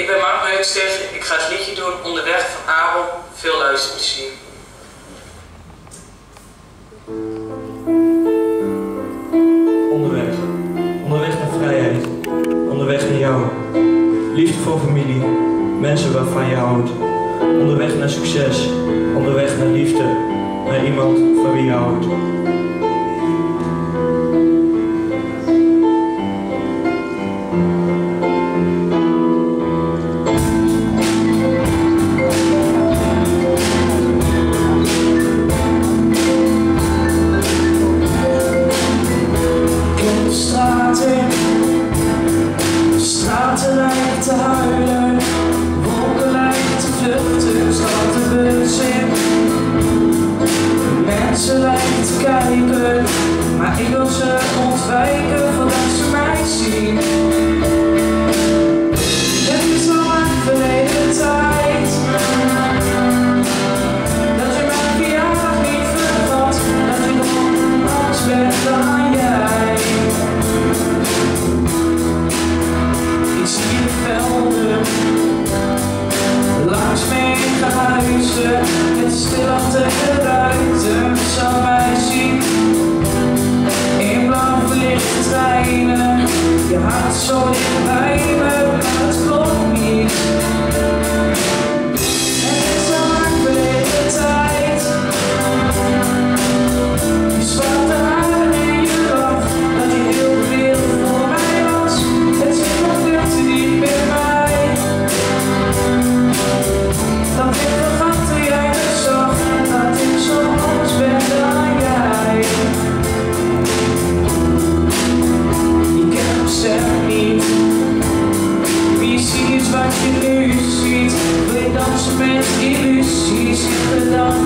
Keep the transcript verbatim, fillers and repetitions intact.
ben Mark Meuksteeg. Ik ga het liedje doen Onderweg van Abel. Veel luisterplezier. Onderweg. Onderweg naar vrijheid. Onderweg naar jou. Liefde voor familie. Mensen waarvan je houdt. Onderweg naar succes. Onderweg naar liefde. Naar iemand van wie je houdt. Straten lijken te huilen, wolken lijken te vluchten, stad de bus in. Mensen lijken te kijken, maar ik wil ze ontwijken voordat ze mij zien. Het is al lang verleden tijd dat je mijn verjaardag niet vergat, dat ik nog anders ben dan jij. Langs mega huizen, het stil achter de ruiten, zal mij zien. In blauw verlichte treinen, je hart zo dicht bij me, maar het klopt niet. Het is al lang verleden tijd. Je zwarte haren en je lach, dat je heel de wereld voor mij was. Het zit nog veel te diep in mij. Dat ik vergat toen jij me zag, dat ik zo anders ben dan jij. Ik ken hem zelf niet. Wie ziet wat je nu ziet? Wil je dansen met illusies in gedachten?